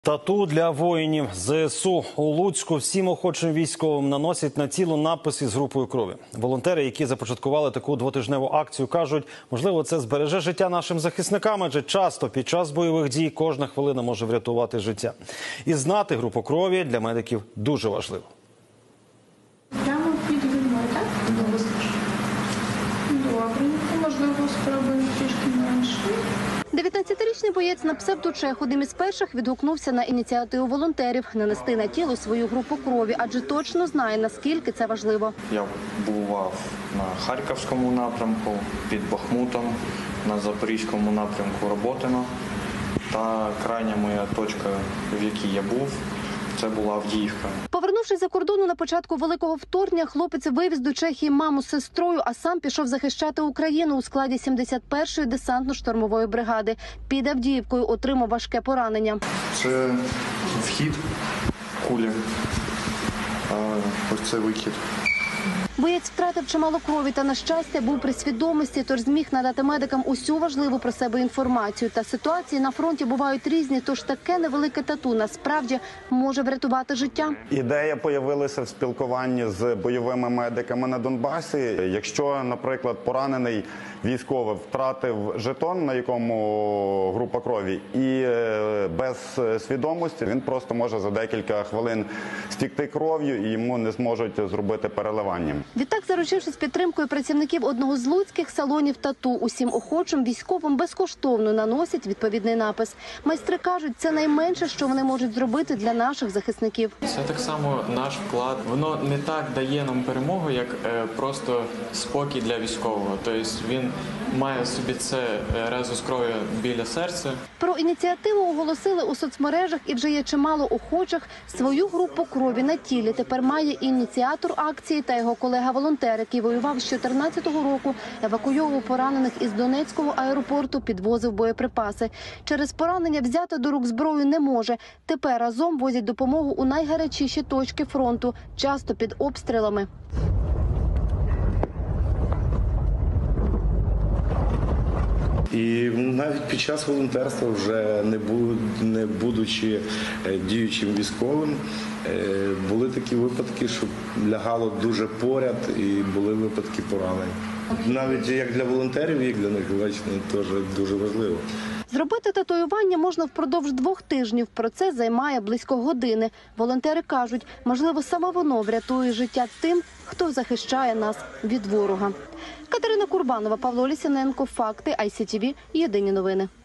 Тату для воїнів ЗСУ у Луцьку всім охочим військовим наносять на тіло написи з групою крові. Волонтери, які започаткували таку двотижневу акцію, кажуть, можливо, це збереже життя нашим захисникам, адже часто під час бойових дій кожна хвилина може врятувати життя. І знати групу крові для медиків дуже важливо. Прямо під грудьми, так? Добре, можливо, спробуємо трішки менше. 19-річний боєць на псевдо-Чех одним із перших відгукнувся на ініціативу волонтерів нанести на тіло свою групу крові, адже точно знає, наскільки це важливо. Я бував на Харківському напрямку, під Бахмутом, на Запорізькому напрямку Роботино. Та крайня моя точка, в якій я був, це була Авдіївка. Повернувшись за кордону на початку Великого вторгнення, хлопець вивіз до Чехії маму з сестрою, а сам пішов захищати Україну у складі 71-ї десантно-штурмової бригади. Під Авдіївкою отримав важке поранення. Це вхід кулі, ось це вихід. Боєць втратив чимало крові та, на щастя, був при свідомості, тож зміг надати медикам усю важливу про себе інформацію. Та ситуації на фронті бувають різні, тож таке невелике тату насправді може врятувати життя. Ідея з'явилася в спілкуванні з бойовими медиками на Донбасі. Якщо, наприклад, поранений військовий втратив жетон, на якому група крові, і без свідомості, він просто може за декілька хвилин стікти кров'ю і йому не зможуть зробити переливання. Відтак, заручившись підтримкою працівників одного з луцьких салонів тату, усім охочим військовим безкоштовно наносять відповідний напис. Майстри кажуть, це найменше, що вони можуть зробити для наших захисників. Це так само наш вклад. Воно не так дає нам перемогу, як просто спокій для військового. Тобто він має собі це резус крові біля серця. Про ініціативу оголосили у соцмережах і вже є чимало охочих. Свою групу крові на тілі тепер має ініціатор акції та його колега-волонтер, який воював з 2014 року, евакуйовував поранених із Донецького аеропорту, підвозив боєприпаси. Через поранення взяти до рук зброю не може. Тепер разом возять допомогу у найгарячіші точки фронту, часто під обстрілами. І навіть під час волонтерства, вже не будучи діючим військовим, були такі випадки, що лягало дуже поряд і були випадки поранень. Навіть як для волонтерів, як для них, теж дуже важливо. Зробити татуювання можна впродовж 2 тижнів. Процес займає близько години. Волонтери кажуть, можливо, саме воно врятує життя тим, хто захищає нас від ворога. Катерина Курбанова, Павло Лісяненко, Факти, ICTV, Єдині новини.